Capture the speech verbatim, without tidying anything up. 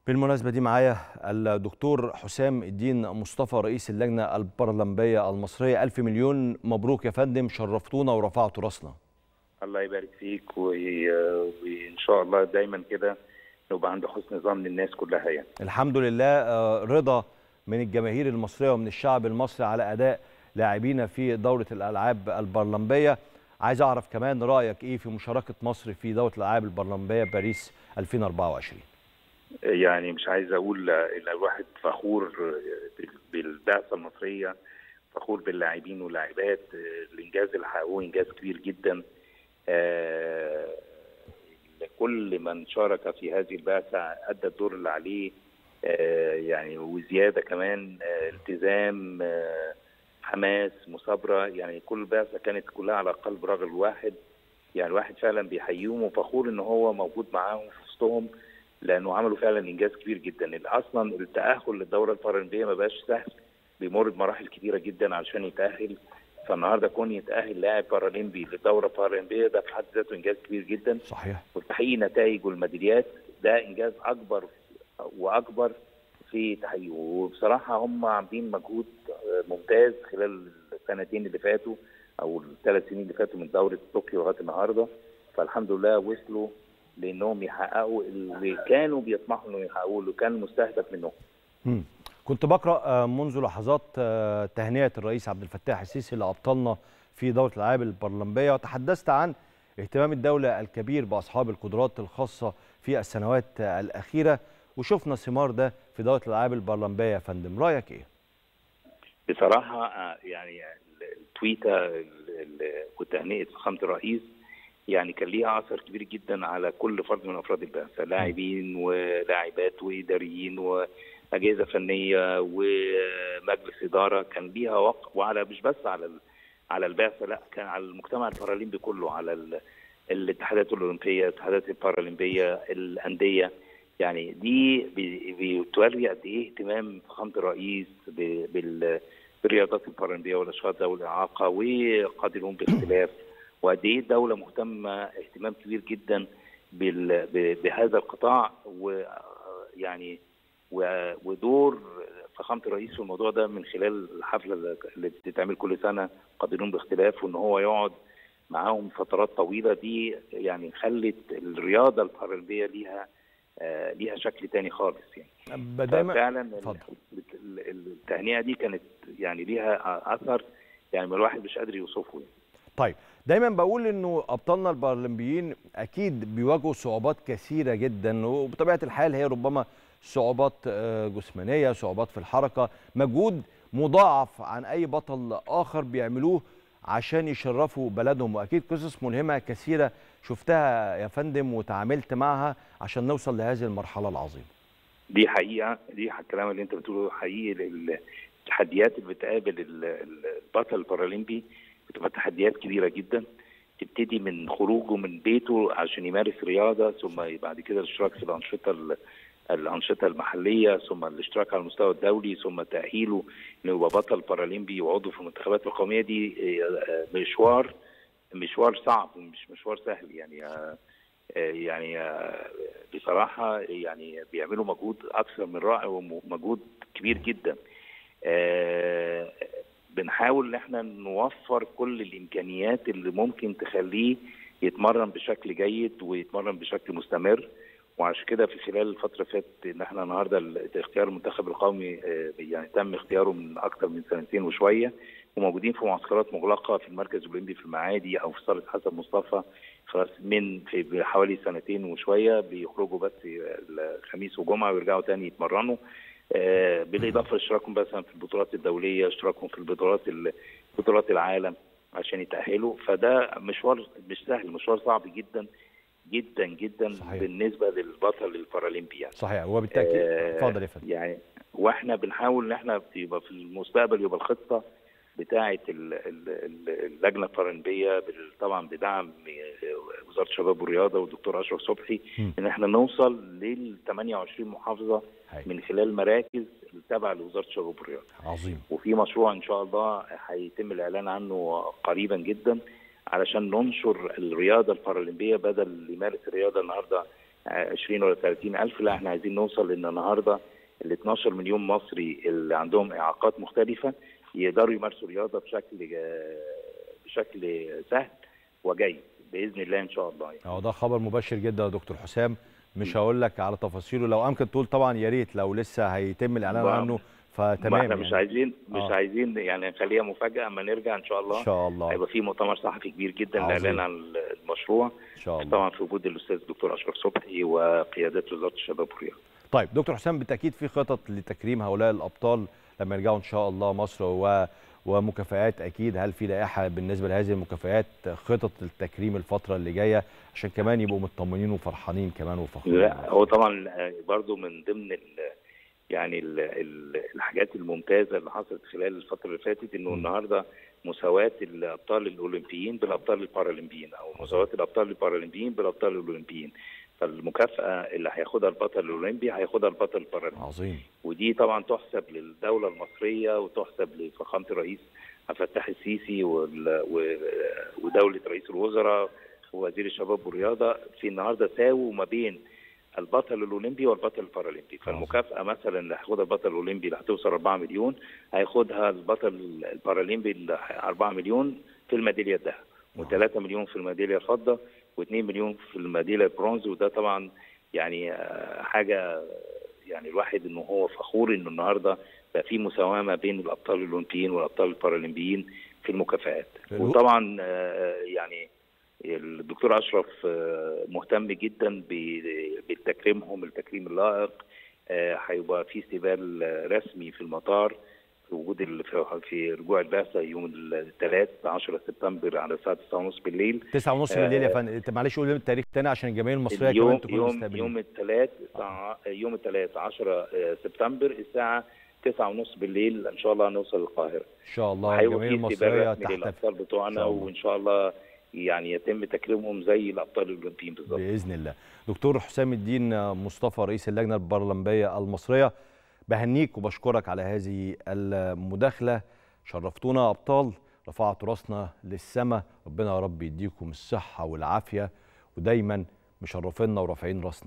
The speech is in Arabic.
بالمناسبة دي معايا الدكتور حسام الدين مصطفى رئيس اللجنة البارالمبية المصرية. ألف مليون مبروك يا فندم، شرفتونا ورفعتوا راسنا. الله يبارك فيك، وإن شاء الله دايما كده نبقى عند حسن ظن الناس كلها. يعني الحمد لله، رضا من الجماهير المصرية ومن الشعب المصري على أداء لاعبينا في دورة الألعاب البارالمبية. عايز أعرف كمان رأيك إيه في مشاركة مصر في دورة الألعاب البارالمبية باريس ألفين وأربعة وعشرين. يعني مش عايز اقول ان الواحد فخور بالبعثه المصريه، فخور باللاعبين واللاعبات. الانجاز اللي حققوه انجاز كبير جدا. كل من شارك في هذه البعثه ادى الدور اللي عليه، يعني وزياده كمان، التزام، حماس، مثابره. يعني كل بعثه كانت كلها على قلب رجل واحد. يعني الواحد فعلا بيحييهم وفخور ان هو موجود معاهم في وسطهم، لانه عملوا فعلا انجاز كبير جدا. اصلا التاهل للدوره البارالمبيه ما بقاش سهل، بيمر بمراحل كتيره جدا علشان يتاهل. فالنهارده كون يتاهل لاعب بارالمبي للدوره البارالمبيه ده في حد ذاته انجاز كبير جدا. صحيح. وتحقيق نتائج والميداليات ده انجاز اكبر واكبر في تحقيقه. وبصراحه هم عاملين مجهود ممتاز خلال السنتين اللي فاتوا او الثلاث سنين اللي فاتوا من دوره طوكيو لغايه النهارده. فالحمد لله وصلوا لانهم يحققوا اللي كانوا بيطمحوا انهم يحققوه، اللي كان مستهدف منهم. امم كنت بقرا منذ لحظات تهنئه الرئيس عبد الفتاح السيسي لابطالنا في دوره الالعاب البارالمبيه، وتحدثت عن اهتمام الدوله الكبير باصحاب القدرات الخاصه في السنوات الاخيره، وشفنا ثمار ده في دوره الالعاب البارالمبيه. يا فندم رايك ايه؟ بصراحه يعني التويته وتهنئه فخامه الرئيس يعني كان ليها اثر كبير جدا على كل فرد من افراد البعثه، لاعبين ولاعبات واداريين واجهزه فنيه ومجلس اداره. كان ليها وقت، وعلى مش بس على على البعثه، لا كان على المجتمع البارالمبي كله، على الاتحادات الاولمبيه، الاتحادات البارالمبيه، الانديه. يعني دي بتوري قد ايه اهتمام فخامه الرئيس بالرياضات البارالمبيه والاشخاص ذوي الاعاقه وقادرون باختلاف، وقد ايه الدوله مهتمه اهتمام كبير جدا بهذا القطاع. ويعني ودور فخامه الرئيس في الموضوع ده من خلال الحفله اللي بتتعمل كل سنه قادرون باختلاف، وان هو يقعد معاهم فترات طويله. دي يعني خلت الرياضه البارالمبيه ليها آه ليها شكل تاني خالص. يعني فعلا التهنئه دي كانت يعني ليها اثر يعني الواحد مش قادر يوصفه. يعني طيب، دايما بقول انه ابطالنا البارالمبيين اكيد بيواجهوا صعوبات كثيره جدا، وبطبيعه الحال هي ربما صعوبات جسمانيه، صعوبات في الحركه، مجهود مضاعف عن اي بطل اخر بيعملوه عشان يشرفوا بلدهم. واكيد قصص ملهمه كثيره شفتها يا فندم وتعاملت معها عشان نوصل لهذه المرحله العظيمه. دي حقيقه، دي الكلام اللي انت بتقوله حقيقي. التحديات اللي بتقابل البطل البارالمبي بتبقى تحديات كبيره جدا، تبتدي من خروجه من بيته عشان يمارس رياضه، ثم بعد كده الاشتراك في الانشطه الانشطه المحليه، ثم الاشتراك على المستوى الدولي، ثم تاهيله انه يبقى بطل بارالمبي وعضو في المنتخبات القوميه. دي مشوار مشوار صعب، مش مشوار سهل. يعني يعني بصراحه يعني بيعملوا مجهود اكثر من رائع ومجهود كبير جدا. بنحاول ان احنا نوفر كل الامكانيات اللي ممكن تخليه يتمرن بشكل جيد ويتمرن بشكل مستمر. وعشان كده في خلال الفتره اللي فاتت ان احنا النهارده اختيار المنتخب القومي يعني تم اختياره من اكثر من سنتين وشويه، وموجودين في معسكرات مغلقه في المركز الاولمبي في المعادي او في صاله حسن مصطفى خلاص من في حوالي سنتين وشويه. بيخرجوا بس الخميس وجمعه ويرجعوا تاني يتمرنوا، بالاضافه لاشتراكهم مثلا في البطولات الدوليه، اشتراكهم في البطولات بطولات العالم عشان يتاهلوا. فده مشوار مش سهل، مشوار صعب جدا جدا جدا. صحيح. بالنسبه للبطل البارالمبي. يعني صحيح، وبالتاكيد اتفضل يا فندم. يعني واحنا بنحاول ان احنا يبقى في المستقبل يبقى الخطه بتاعه اللجنه البارالمبيه طبعا بدعم وزاره الشباب والرياضه والدكتور اشرف صبحي، ان احنا نوصل لل ثمانية وعشرين محافظه من خلال مراكز تابعه لوزاره الشباب والرياضه. عظيم. وفي مشروع ان شاء الله هيتم الاعلان عنه قريبا جدا علشان ننشر الرياضه البارالمبيه بدل اللي يمارس الرياضه النهارده عشرين ولا ثلاثين ألف، لا احنا عايزين نوصل ان النهارده ال اتناشر مليون مصري اللي عندهم اعاقات مختلفه يقدروا يمارسوا رياضه بشكل بشكل سهل وجيد باذن الله ان شاء الله. يعني. اه ده خبر مبشر جدا يا دكتور حسام، مش هقول لك على تفاصيله، لو امكن تقول طبعا يا ريت لو لسه هيتم الاعلان عنه فتمام. احنا مش يعني. عايزين مش آه. عايزين يعني نخليها مفاجاه اما نرجع ان شاء الله. ان شاء الله هيبقى في مؤتمر صحفي كبير جدا للاعلان عن المشروع ان شاء الله، طبعا في وجود الاستاذ الدكتور اشرف صبحي وقيادات وزاره الشباب والرياضه. طيب دكتور حسام، بالتاكيد في خطط لتكريم هؤلاء الابطال لما يرجعوا ان شاء الله مصر و ومكافآت اكيد. هل في لائحه بالنسبه لهذه المكافآت، خطط التكريم الفتره اللي جايه عشان كمان يبقوا مطمنين وفرحانين كمان وفخورين؟ لا هو طبعا برضو من ضمن ال يعني ال ال الحاجات الممتازه اللي حصلت خلال الفتره اللي فاتت انه النهارده مساواه الابطال الاولمبيين بالابطال البارالمبيين، او مساواه الابطال البارالمبيين بالابطال الاولمبيين. فالمكافاه اللي هياخدها البطل الاولمبي هياخدها البطل البارالمبي. عظيم. ودي طبعا تحسب للدوله المصريه وتحسب لفخامه الرئيس عبد الفتاح السيسي ودوله رئيس الوزراء ووزير الشباب والرياضه في النهارده ساووا ما بين البطل الاولمبي والبطل البارالمبي. فالمكافاه مثلا اللي هياخدها البطل الاولمبي اللي هتوصل أربعة مليون هياخدها البطل البارالمبي اللي أربعة مليون في الميداليه الذهب، و3 مليون في الميداليه الفضه، و2 مليون في الميداليه البرونز. وده طبعا يعني حاجه يعني الواحد انه هو فخور انه النهارده بقى في مساواه ما بين الابطال الاولمبيين والابطال البارالمبيين في المكافآت. وطبعا يعني الدكتور اشرف مهتم جدا بتكريمهم التكريم اللائق. هيبقى في استقبال رسمي في المطار في وجود في رجوع البعثه يوم الثلاث عشرة سبتمبر على الساعه تسعة ونص بالليل. تسعة ونص بالليل يا فندم، انت معلش قول التاريخ تاني عشان الجماهير المصريه يوم كمان تكون يوم مستقبلين. يوم الثلاث يوم الثلاث عشرة سبتمبر الساعه تسعة ونص بالليل ان شاء الله هنوصل القاهره. ان شاء الله الجماهير المصريه تحت الابطال بتوعنا، وان شاء الله يعني يتم تكريمهم زي الابطال الاولمبيين بالظبط باذن الله. دكتور حسام الدين مصطفى رئيس اللجنه البارالمبيه المصريه، بهنيك وبشكرك على هذه المداخله، شرفتونا ابطال، رفعتوا راسنا للسماء، ربنا يا رب يديكم الصحه والعافيه ودايما مشرفينا ورافعين راسنا.